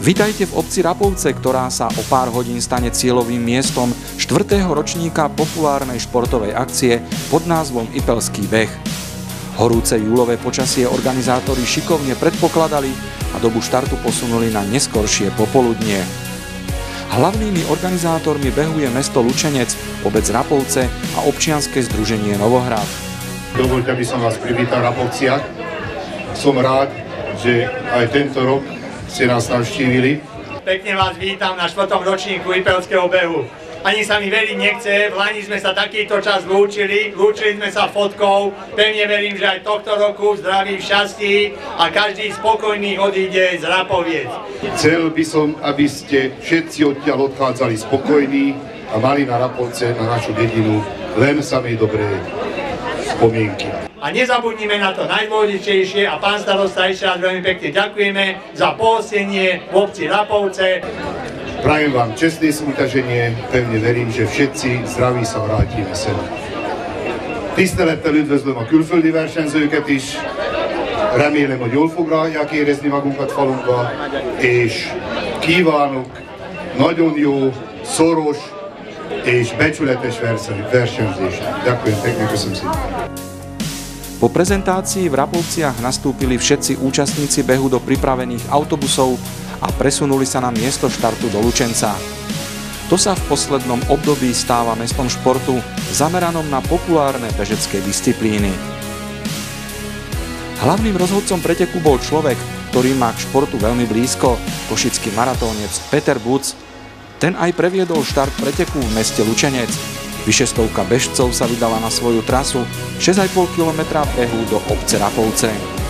Vitajte v obci Rapovce, ktorá sa o pár hodín stane cieľovým miestom 4. ročníka populárnej športovej akcie pod názvom Ipelský beh. Horúce júlové počasie organizátori šikovne predpokladali a dobu štartu posunuli na neskoršie popoludnie. Hlavnými organizátormi behu je mesto Lučenec, obec Rapovce a občianske združenie Novohrad. Dovoľte, aby som vás privítal v Rapovciach. Som rád, že aj tento rok ste nás navštívili. Pekne vás vítam na 4. ročníku Ipelského behu. Ani sa mi veriť nechce, v Lani sme sa takýto čas lúčili sme sa fotkou. Pevne verím, že aj tohto roku zdraví, v šťastí a každý spokojný odíde z Rapoviec. Chcel by som, aby ste všetci odtiaľ odchádzali spokojní a mali na Rapovce, na našu dedinu, len samej dobré spomienky. A nezabudnime na to najdôležitejšie a pán starosta, ešte raz veľmi pekne ďakujeme za pohostenie v obci Rapovce. Prajem vám čestné súťaženie, pevne verím, že všetci zdraví sa vrátíme sem. Tisztelettel üdvözlöm a külföldi versenyzőket is, remélem, hogy jól foglalják érezni magunkat falunkba, és kívánok nagyon jó, szoros és becsületes versenyzést. Ďakujem pekne, köszönöm szépen. Po prezentácii v Rapovciach nastúpili všetci účastníci behu do pripravených autobusov a presunuli sa na miesto štartu do Lučenca. To sa v poslednom období stáva mestom športu zameranom na populárne bežecké disciplíny. Hlavným rozhodcom preteku bol človek, ktorý má k športu veľmi blízko, košický maratónec Peter Buc. Ten aj previedol štart preteku v meste Lučenec. Vyše stovka bežcov sa vydala na svoju trasu 6,5 km behu do obce Rapovce.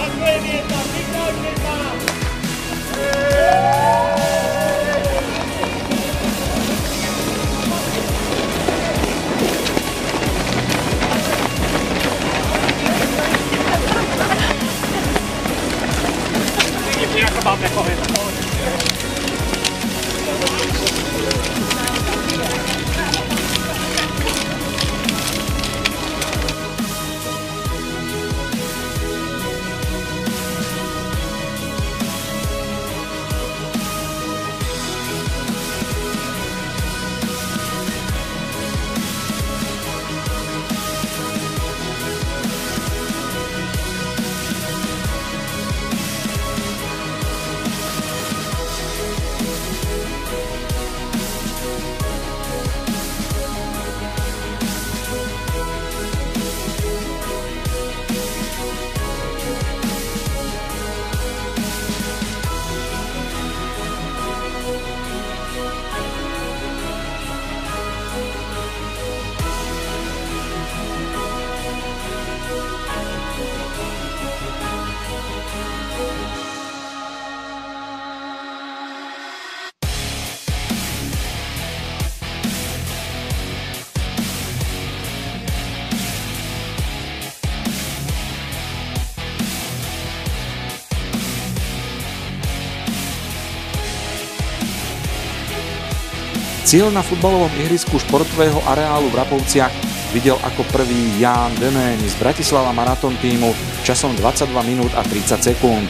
Cieľ na futbalovom ihrisku športového areálu v Rapovciach videl ako prvý Jan Demén z Bratislava Marathon tímu časom 22 minút a 30 sekúnd.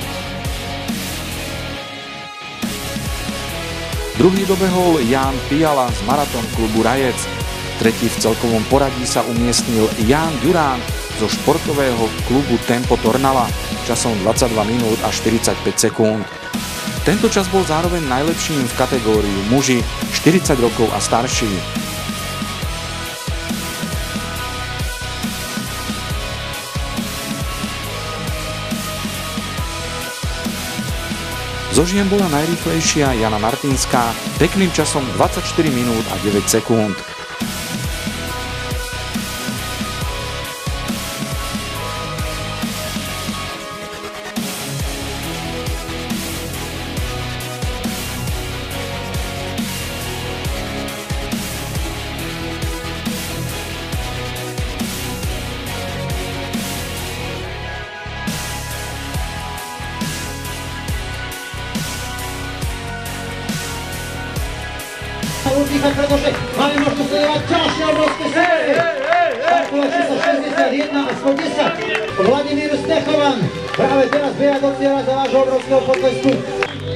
Druhý dobehol Jan Piala z Marathon klubu Rajec. Tretí v celkovom poradí sa umiestnil Jan Durán zo športového klubu Tempo Tornala časom 22 minút a 45 sekúnd. Tento čas bol zároveň najlepším v kategórii muži 40 rokov a starší. Zo žien bola najrýchlejšia Jana Martinská pekným časom 24 minút a 9 sekúnd. Ludvíka, pretože máme možnosť sledovať ďalšie obrovské série. Štartové číslo 61 a 110. Vladimír Stechovan práve teraz beha do cieľa za vášho obrovského potlesku.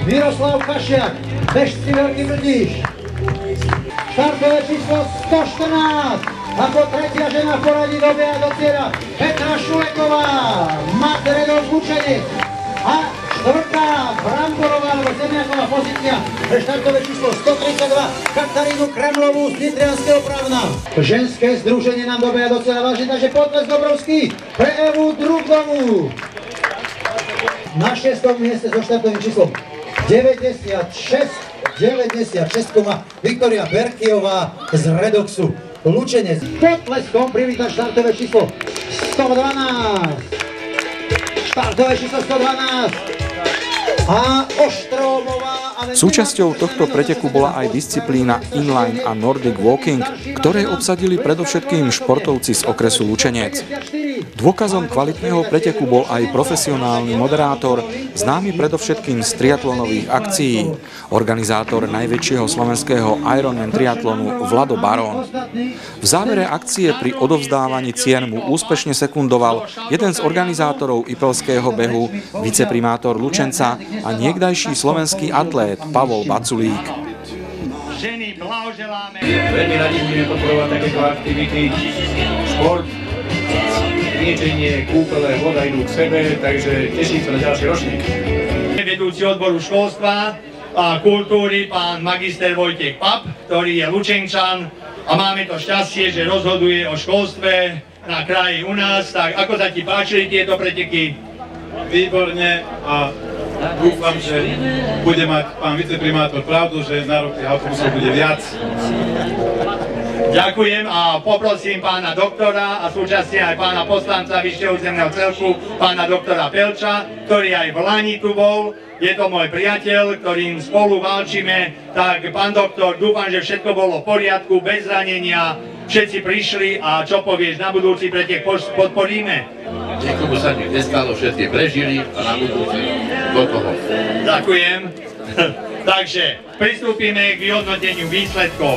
Miroslav Kašiak, bežci Veľký Brdíš. Štartové číslo 114. Ako tretia žena v poradí dobieha do cieľa Petra Šuleková, Matredov Lučenec. A štvrtá Bramborová alebo Zemiaková pozícia pre štartové číslo 132 Katarínu Kremlovú z Nitrianského Právna. Ženské združenie nám dobieha do cieľa, vážne, takže potlesk obrovský pre Evu Drubnovú. Na 6. mieste so štartovým číslom 96 má Viktoria Berkiová z Redoxu Lučenec. Potleskom privítať štartové číslo 112. Štartové číslo 112. A Oštrómová... Súčasťou tohto preteku bola aj disciplína inline a Nordic walking, ktoré obsadili predovšetkým športovci z okresu Lučenec. Dôkazom kvalitného preteku bol aj profesionálny moderátor, známy predovšetkým z triatlonových akcií, organizátor najväčšieho slovenského Ironman triatlonu Vlado Barón. V závere akcie pri odovzdávaní cien mu úspešne sekundoval jeden z organizátorov Ipelského behu, viceprimátor Lučenca a niekdajší slovenský atlét Pavol Baculík. Ženy, blahoželáme. Veľmi radi budeme podporovať takéto aktivity, šport, liečenie, kúpele, voda idú k sebe, takže teším sa na ďalší ročník. Vedúci odboru školstva a kultúry, pán magister Vojtek Pap, ktorý je Lučenčan a máme to šťastie, že rozhoduje o školstve na kraji u nás. Tak ako sa ti páčili tieto preteky? Výborne a dúfam, že bude mať pán viceprimátor pravdu, že na rok tých autobusov bude viac. Ďakujem a poprosím pána doktora a súčasne aj pána poslanca Vyššieho územného celku, pána doktora Pelča, ktorý aj v Lani tu bol. Je to môj priateľ, ktorým spolu válčime. Tak, pán doktor, dúfam, že všetko bolo v poriadku, bez zranenia. Všetci prišli a čo povieš, na budúci pretek podporíme? Nikomu sa nič nestalo, všetci prežili a na budúci do toho. Ďakujem. Takže pristúpime k vyhodnoteniu výsledkov.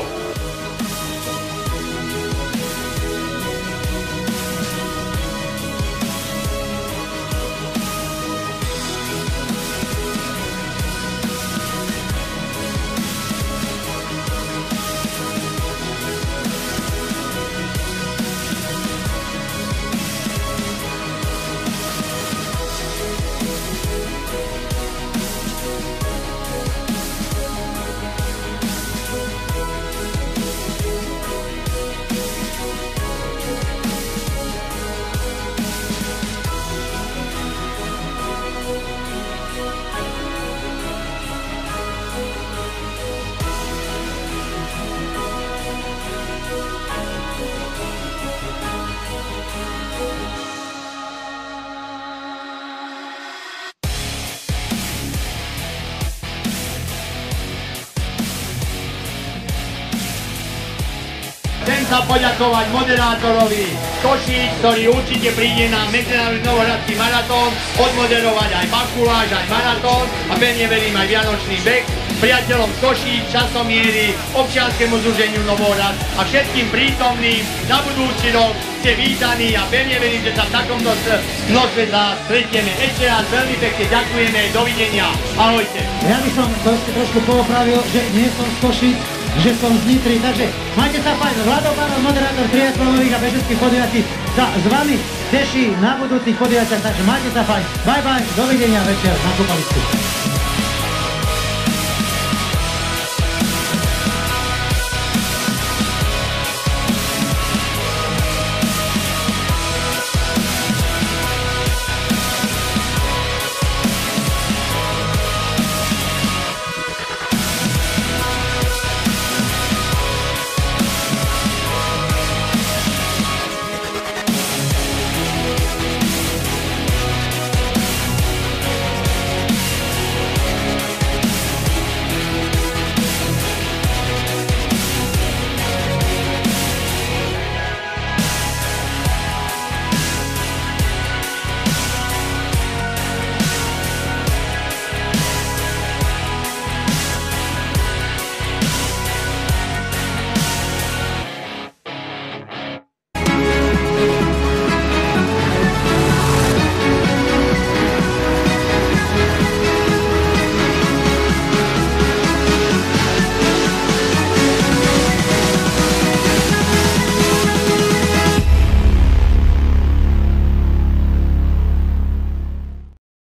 Chcem sa poďakovať moderátorovi Košíc, ktorý určite príde na Medzinárodný Novohradský maratón, odmoderovať aj bakuláž, aj maratón a pevne verím aj Vianočný beh. Priateľom z Košíc, časomiery, občianskemu združeniu Novohrad a všetkým prítomným na budúci rok ste vítaní a pevne verím, že sa v takomto množstve stretieme. Ešte raz veľmi pekne ďakujeme, dovidenia, ahojte. Ja by som trošku poopravil, že nie som z Košíc, že som z Nitry, takže majte sa fajn. Vlado Barón, moderátor triatlonových a bežeckých podujatí, sa s vami teší na budúcich podujatiach, takže majte sa fajn. Bye bye, dovidenia večer na kúpalisku.